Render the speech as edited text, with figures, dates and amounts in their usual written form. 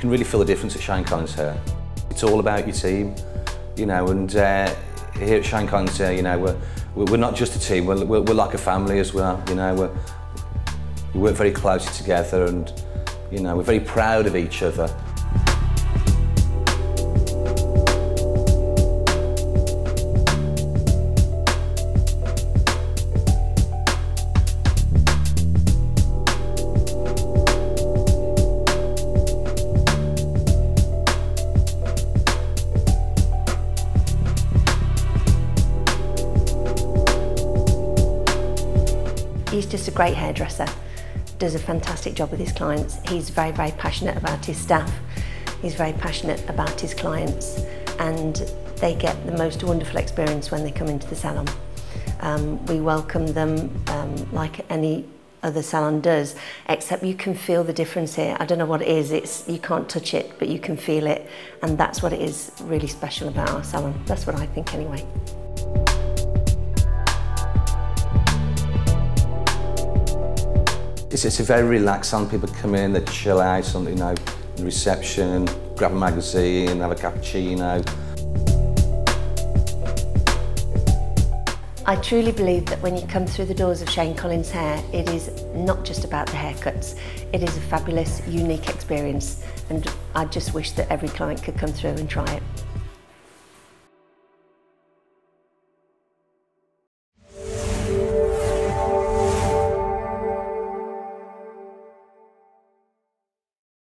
can really feel the difference at Shane Collins Hair. It's all about your team, you know, and here at Shane Collins Hair, you know, we're not just a team, we're like a family as well, you know. We work very closely together and, you know, we're very proud of each other. He's just a great hairdresser, does a fantastic job with his clients. He's very, very passionate about his staff. He's very passionate about his clients, and they get the most wonderful experience when they come into the salon. We welcome them like any other salon does, except you can feel the difference here. I don't know what it is, you can't touch it, but you can feel it, and that's what it is really special about our salon. That's what I think anyway. It's a very relaxed salon. People come in, they chill out on, you know, the reception, grab a magazine, have a cappuccino. I truly believe that when you come through the doors of Shane Collins Hair, it is not just about the haircuts. It is a fabulous, unique experience, and I just wish that every client could come through and try it.